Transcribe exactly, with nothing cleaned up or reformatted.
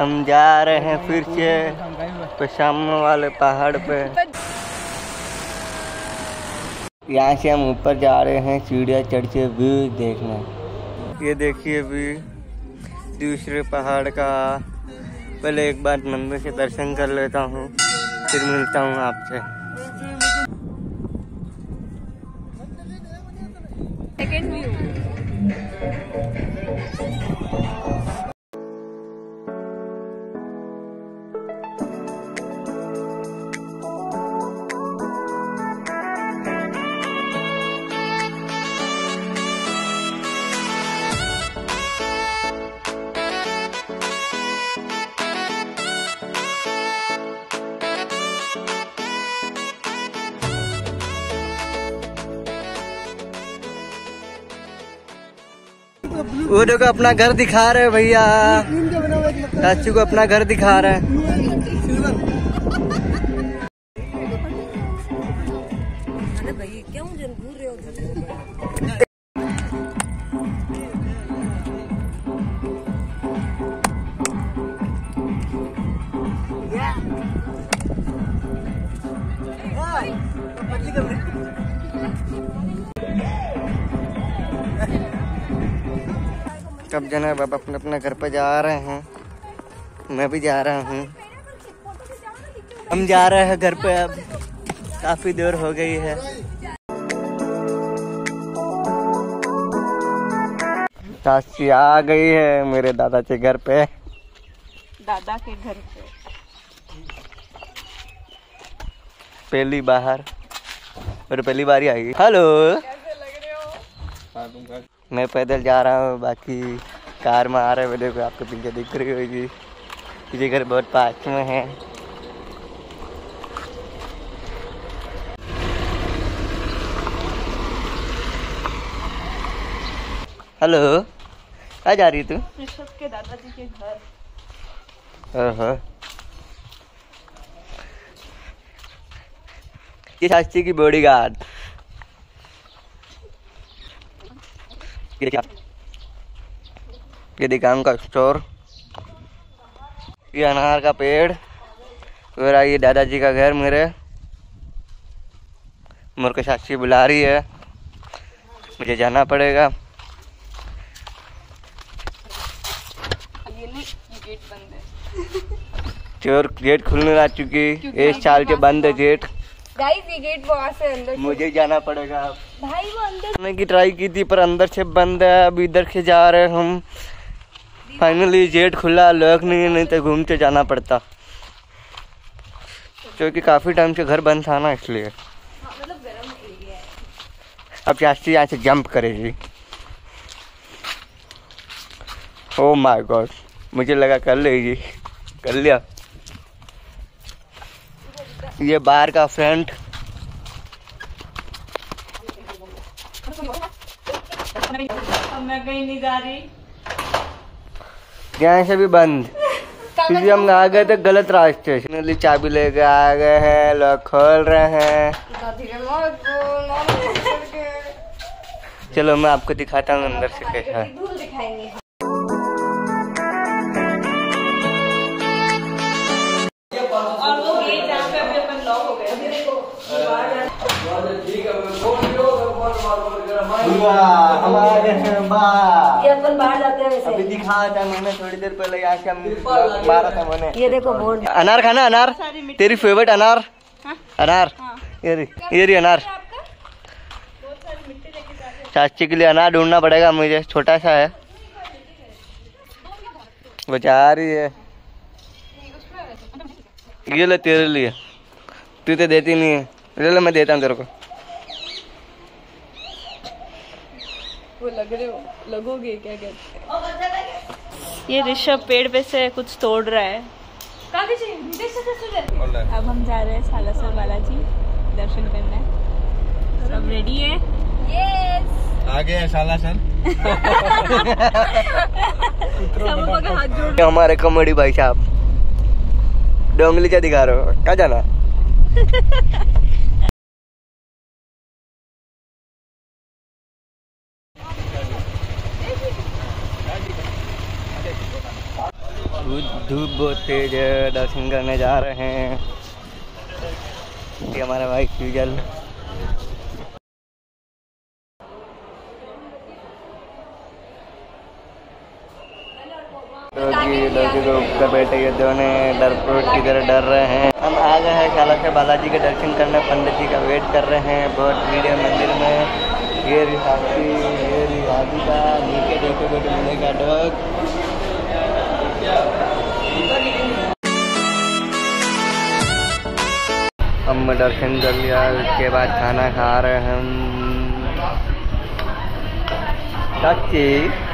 हम जा रहे हैं फिर से तो सामने वाले पहाड़ पे। यहाँ से हम ऊपर जा रहे हैं सीढ़ियाँ चढ़ के व्यू देखने। ये देखिए व्यू दूसरे पहाड़ का। पहले एक बार मंदिर से दर्शन कर लेता हूँ, फिर मिलता हूँ आपसे। Second view. वो देखो अपना घर दिखा रहे भैया, चाचू को अपना घर दिखा रहे हैं। अब जना बाबा अपने अपने घर पे जा रहे हैं, मैं भी जा रहा हूँ। हम जा रहे हैं घर पे, अब काफी देर हो गई है। चाची आ गई है मेरे दादा के घर पे। दादा के घर पे पहली बाहर और पहली बार ही आई। हेलो, कैसे लग रहे हो? मैं पैदल जा रहा हूँ, बाकी कार में आ रहे हैं। देखो आपको पीछे दिख रही होगी, ये घर बहुत पास में है। हेलो, कहाँ जा रही तू? ऋषभ के दादाजी के घर। ओहो, ये चाची की बॉडीगार्ड। ये देखिए, ये दुकान का स्टोर, ये अनार का पेड़, और ये दादाजी का घर। मेरे मेरे को चाची बुला रही है, मुझे जाना पड़ेगा। ये नहीं, गेट बंद है। चोर गेट खुलने आ चुकी, एक साल के बंद है गेट। गाइस ये गेट वहाँ से अंदर, मुझे जाना पड़ेगा भाई। वो अंदर जाने की ट्राई की थी पर अंदर से बंद है। अब इधर से जा रहे हैं हम। फाइनली गेट खुला, लोग नहीं, नहीं तो घूमते जाना पड़ता, क्योंकि काफी टाइम से घर बंद था ना, इसलिए। मतलब गरम एरिया है। अब चाची यहाँ से जंप करेगी। ओह माय गॉड, मुझे लगा कर लेगी, कर लिया। ये बाहर का फ्रंट, मैं कहीं नहीं जा रही, यहाँ से भी बंद, क्योंकि हम आ गए थे गलत रास्ते से। चाबी लेके आ गए हैं, लोग खोल रहे हैं। चलो मैं आपको दिखाता हूँ अंदर से कैसा है। धूल दिखाएंगे। और वो गेट जहाँ पे अभी अपन लॉक हो गए, देखो ये अपन बाहर जाते हैं वैसे। अभी दिखाया था मैंने थोड़ी देर पहले, यहाँ से हम मारा था मैंने। ये देखो बोर्ड। अनार खाना, अनार तेरी फेवरेट अनार। अनार, ये रही, ये रही अनार। चाची के लिए अनार ढूंढना पड़ेगा मुझे, छोटा सा है, बचा रही है। ये ले तेरे लिए, तू तो देती नहीं है, ले लो मैं देता हूँ तेरे को। वो लग रहे हो, लगोगे क्या कहते हैं। ये ऋषभ पेड़ पे से कुछ तोड़ रहा है। अब हम जा रहे हैं सालासर बालाजी दर्शन करने। सब रेडी है? यस। आगे है सालासर। सब लोग हाथ जोड़। हमारे कॉमेडी भाई साहब डोंगली क्या दिखा रहे हो, क्या जाना। धूप बहुत तेज है, दर्शन करने जा रहे हैं। ये हमारा भाई फ्यूजल। तो जी लड़के को ऊपर बैठे ये दोनों डरपोक की तरह डर रहे हैं। हम आ गए हैं काला से बालाजी के दर्शन करने, पंडित जी का वेट कर रहे हैं बहुत भीड़ है मंदिर में। ये रिसाती ये रिहादी का नीचे देखो तो मिलेगा डॉग। हम दर्शन कर लिया, उसके बाद खाना खा रहे हैं हम। चाची